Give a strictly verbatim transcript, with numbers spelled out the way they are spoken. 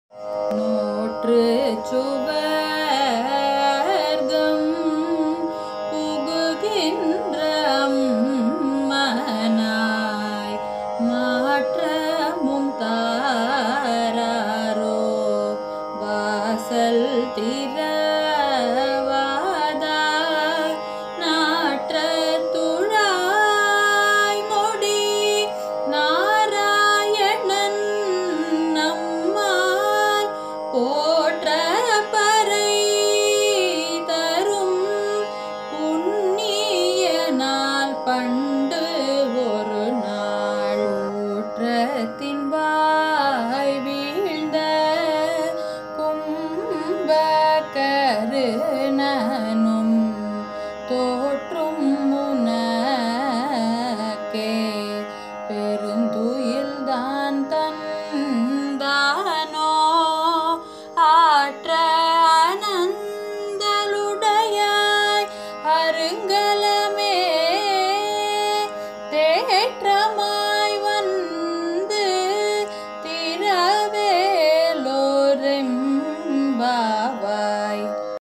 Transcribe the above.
நோற்று சுவர்க்கம் புகுகின்ற அம்மனாய் மாற்றமும் தாராரோ வாசல் திறவாதார் நாற்ற துழாய் மொழி நாராயணன் நம்மால் போற்ற பறை தரும் புண்ணியனால் பண்டு ஒரு நாள் ஊற்றத்தின் வாய் வீழ்ந்த கும்பகருணனும் தோற்றும் முனக்கே பெருந்துயில்தான் தந்தானோ ஆற்ற அனந்தலுடையாய் அருங்கல